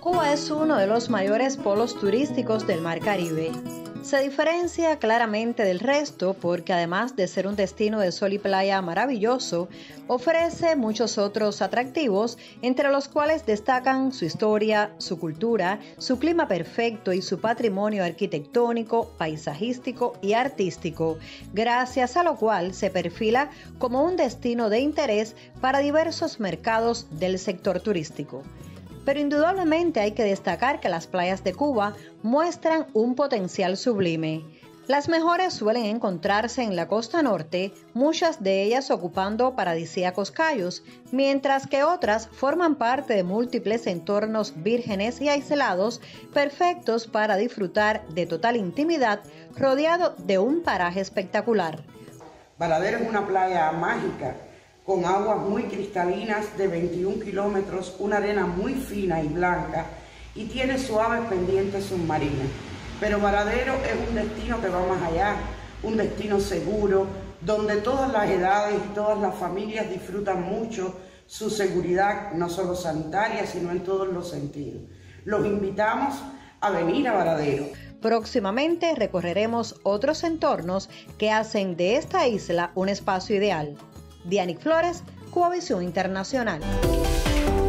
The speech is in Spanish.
Cuba es uno de los mayores polos turísticos del Mar Caribe. Se diferencia claramente del resto porque además de ser un destino de sol y playa maravilloso, ofrece muchos otros atractivos, entre los cuales destacan su historia, su cultura, su clima perfecto y su patrimonio arquitectónico, paisajístico y artístico, gracias a lo cual se perfila como un destino de interés para diversos mercados del sector turístico. Pero indudablemente hay que destacar que las playas de Cuba muestran un potencial sublime. Las mejores suelen encontrarse en la costa norte, muchas de ellas ocupando paradisíacos cayos, mientras que otras forman parte de múltiples entornos vírgenes y aislados, perfectos para disfrutar de total intimidad, rodeado de un paraje espectacular. Varadero es una playa mágica, con aguas muy cristalinas de 21 kilómetros, una arena muy fina y blanca y tiene suaves pendientes submarinas. Pero Varadero es un destino que va más allá, un destino seguro, donde todas las edades y todas las familias disfrutan mucho su seguridad, no solo sanitaria, sino en todos los sentidos. Los invitamos a venir a Varadero. Próximamente recorreremos otros entornos que hacen de esta isla un espacio ideal. Dianic Flores, Cubavisión Internacional.